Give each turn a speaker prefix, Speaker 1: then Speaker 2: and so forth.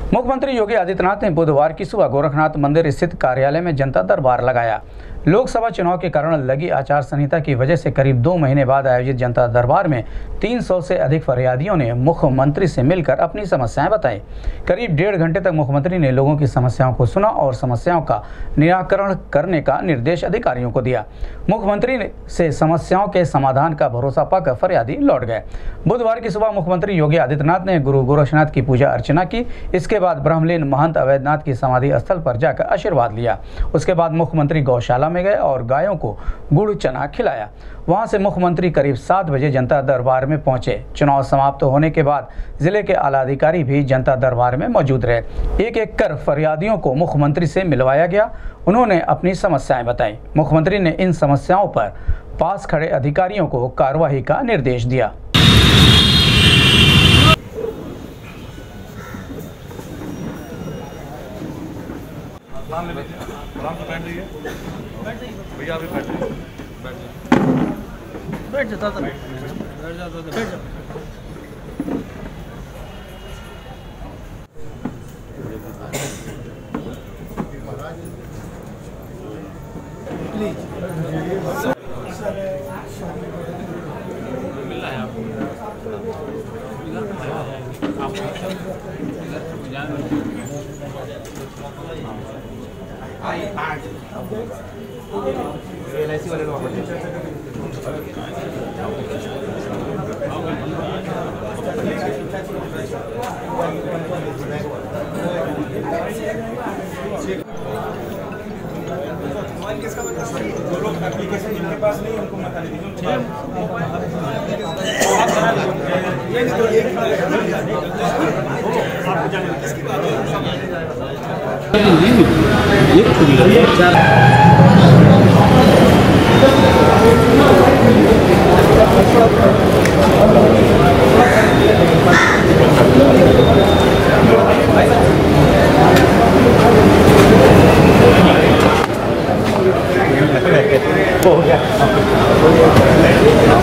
Speaker 1: मुख्यमंत्री योगी आदित्यनाथ ने बुधवार की सुबह गोरखनाथ मंदिर स्थित कार्यालय में जनता दरबार लगाया। लोकसभा चुनाव के कारण लगी आचार संहिता की वजह से करीब 2 महीने बाद आयोजित जनता दरबार में 300 से अधिक फरियादियों ने मुख्यमंत्री से मिलकर अपनी समस्याएं बताई। करीब 1.5 घंटे तक मुख्यमंत्री ने लोगों की समस्याओं को सुना और समस्याओं का निराकरण करने का निर्देश अधिकारियों को दिया। मुख्यमंत्री से समस्याओं के समाधान का भरोसा पाकर फरियादी लौट गए। बुधवार की सुबह मुख्यमंत्री योगी आदित्यनाथ ने गुरु गोरखनाथ की पूजा अर्चना की। इसके बाद ब्रह्मलीन महंत अवैधनाथ की समाधि स्थल पर जाकर आशीर्वाद लिया। उसके बाद मुख्यमंत्री गौशाला में गए और गायों को गुड़ चना खिलाया। वहां से मुख्यमंत्री करीब 7 बजे जनता दरबार में पहुंचे। चुनाव समाप्त होने के बाद जिले के आला अधिकारी भी जनता दरबार में मौजूद रहे। एक एक कर फरियादियों को मुख्यमंत्री से मिलवाया गया। उन्होंने अपनी समस्याएं बताई। मुख्यमंत्री ने इन समस्याओं पर पास खड़े अधिकारियों को कार्रवाई का निर्देश दिया।
Speaker 2: भैया अभी बैठ जाओ। मिलना है LIC वाले लोग जो लोग एप्लीकेशन जिनके पास नहीं उनको मत दीजिए। हो गया।